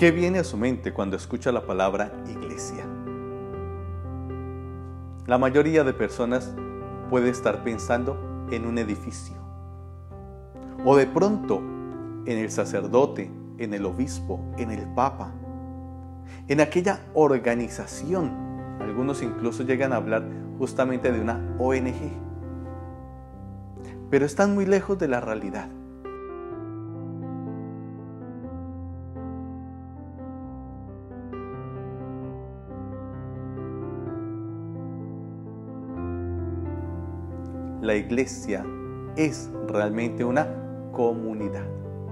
¿Qué viene a su mente cuando escucha la palabra iglesia? La mayoría de personas puede estar pensando en un edificio, o de pronto en el sacerdote, en el obispo, en el papa, en aquella organización. Algunos incluso llegan a hablar justamente de una ONG, pero están muy lejos de la realidad. La iglesia es realmente una comunidad.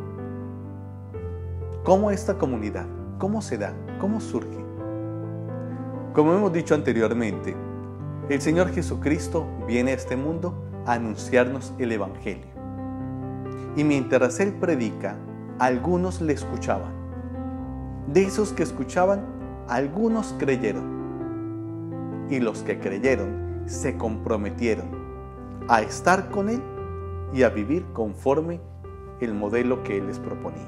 ¿Cómo esta comunidad? ¿Cómo se da? ¿Cómo surge? Como hemos dicho anteriormente, el Señor Jesucristo viene a este mundo a anunciarnos el Evangelio. Y mientras Él predica, algunos le escuchaban. De esos que escuchaban, algunos creyeron. Y los que creyeron se comprometieron a estar con Él y a vivir conforme el modelo que Él les proponía.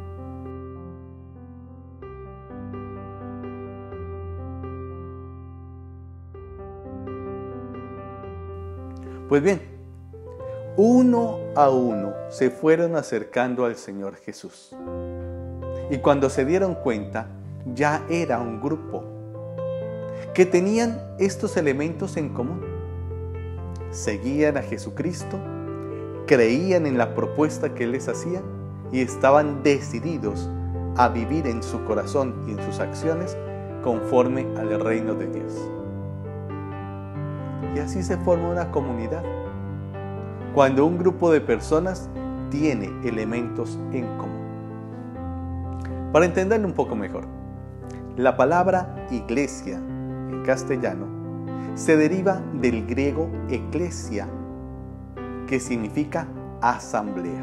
Pues bien, uno a uno se fueron acercando al Señor Jesús. Y cuando se dieron cuenta, ya era un grupo que tenían estos elementos en común. Seguían a Jesucristo, creían en la propuesta que Él les hacía y estaban decididos a vivir en su corazón y en sus acciones conforme al reino de Dios. Y así se forma una comunidad, cuando un grupo de personas tiene elementos en común. Para entenderlo un poco mejor, la palabra iglesia en castellano se deriva del griego eklesia, que significa asamblea.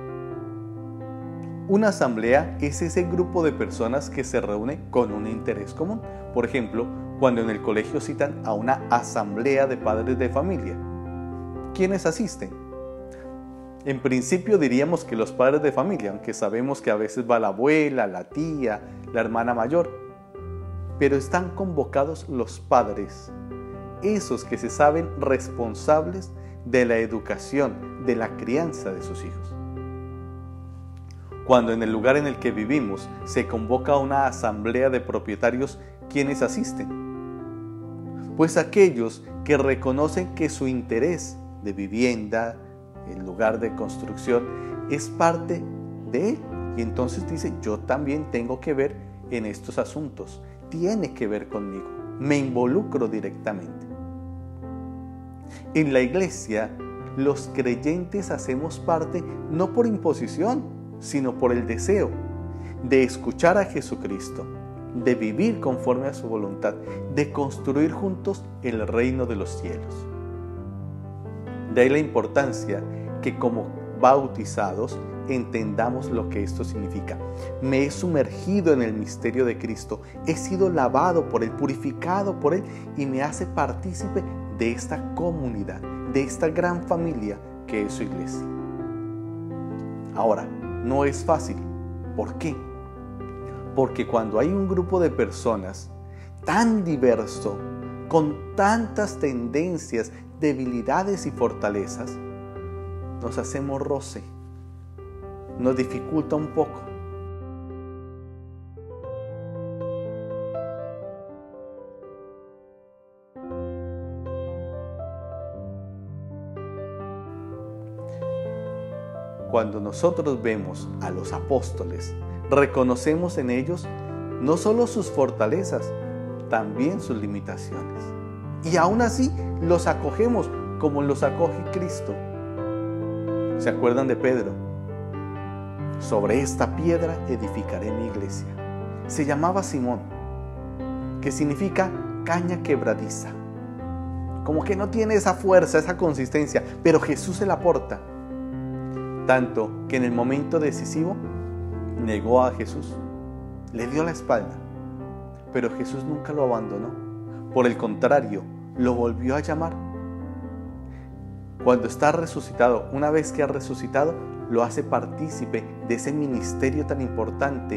Una asamblea es ese grupo de personas que se reúne con un interés común. Por ejemplo, cuando en el colegio citan a una asamblea de padres de familia, ¿quiénes asisten? En principio diríamos que los padres de familia, aunque sabemos que a veces va la abuela, la tía, la hermana mayor, pero están convocados los padres, esos que se saben responsables de la educación, de la crianza de sus hijos. Cuando en el lugar en el que vivimos se convoca a una asamblea de propietarios, ¿quiénes asisten? Pues aquellos que reconocen que su interés de vivienda, el lugar de construcción, es parte de él. Y entonces dice, yo también tengo que ver en estos asuntos, tiene que ver conmigo, me involucro directamente. En la iglesia, los creyentes hacemos parte no por imposición, sino por el deseo de escuchar a Jesucristo, de vivir conforme a su voluntad, de construir juntos el reino de los cielos. De ahí la importancia que como bautizados entendamos lo que esto significa. Me he sumergido en el misterio de Cristo, he sido lavado por Él, purificado por Él y me hace partícipe de esta comunidad, de esta gran familia que es su iglesia. Ahora, no es fácil. ¿Por qué? Porque cuando hay un grupo de personas tan diverso, con tantas tendencias, debilidades y fortalezas, nos hacemos roce, nos dificulta un poco. Cuando nosotros vemos a los apóstoles, reconocemos en ellos no solo sus fortalezas, también sus limitaciones. Y aún así los acogemos como los acoge Cristo. ¿Se acuerdan de Pedro? Sobre esta piedra edificaré mi iglesia. Se llamaba Simón, que significa caña quebradiza. Como que no tiene esa fuerza, esa consistencia, pero Jesús se la aporta. Tanto que en el momento decisivo negó a Jesús, le dio la espalda, pero Jesús nunca lo abandonó. Por el contrario, lo volvió a llamar. Cuando está resucitado, una vez que ha resucitado, lo hace partícipe de ese ministerio tan importante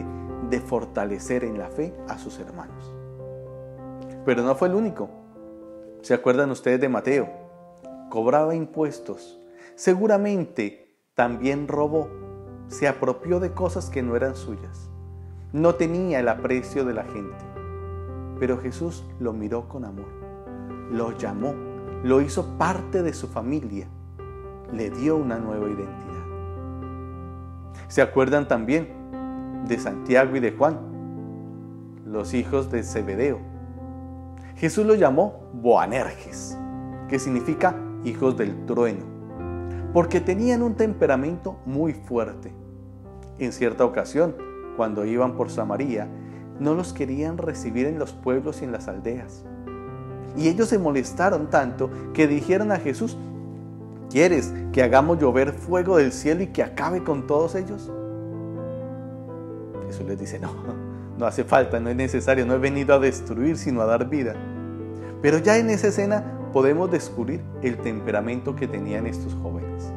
de fortalecer en la fe a sus hermanos. Pero no fue el único. ¿Se acuerdan ustedes de Mateo? Cobraba impuestos. Seguramente también robó. Se apropió de cosas que no eran suyas. No tenía el aprecio de la gente. Pero Jesús lo miró con amor. Lo llamó. Lo hizo parte de su familia. Le dio una nueva identidad. ¿Se acuerdan también de Santiago y de Juan, los hijos de Zebedeo? Jesús los llamó Boanerges, que significa hijos del trueno, porque tenían un temperamento muy fuerte. En cierta ocasión, cuando iban por Samaria, no los querían recibir en los pueblos y en las aldeas. Y ellos se molestaron tanto que dijeron a Jesús: ¿quieres que hagamos llover fuego del cielo y que acabe con todos ellos? Jesús les dice: no hace falta, no es necesario, no he venido a destruir, sino a dar vida. Pero ya en esa escena podemos descubrir el temperamento que tenían estos jóvenes.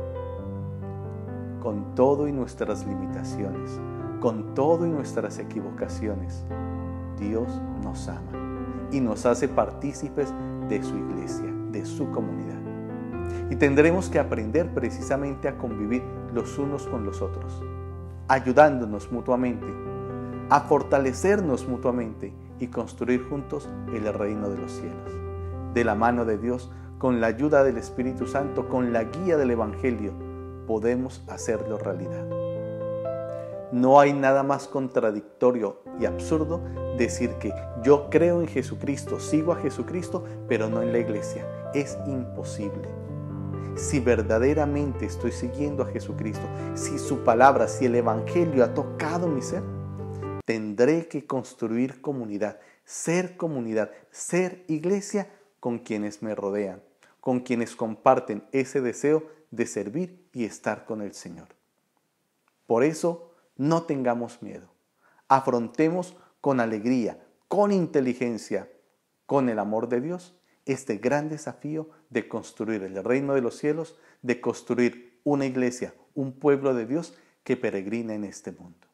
Con todo y nuestras limitaciones, con todo y nuestras equivocaciones, Dios nos ama y nos hace partícipes de su iglesia, de su comunidad. Y tendremos que aprender precisamente a convivir los unos con los otros, ayudándonos mutuamente, a fortalecernos mutuamente y construir juntos el reino de los cielos. De la mano de Dios, con la ayuda del Espíritu Santo, con la guía del Evangelio, podemos hacerlo realidad. No hay nada más contradictorio y absurdo decir que yo creo en Jesucristo, sigo a Jesucristo, pero no en la iglesia. Es imposible. Si verdaderamente estoy siguiendo a Jesucristo, si su palabra, si el Evangelio ha tocado mi ser, tendré que construir comunidad, ser iglesia con quienes me rodean, con quienes comparten ese deseo de servir y estar con el Señor. Por eso, no tengamos miedo. Afrontemos con alegría, con inteligencia, con el amor de Dios, este gran desafío de construir el reino de los cielos, de construir una iglesia, un pueblo de Dios que peregrina en este mundo.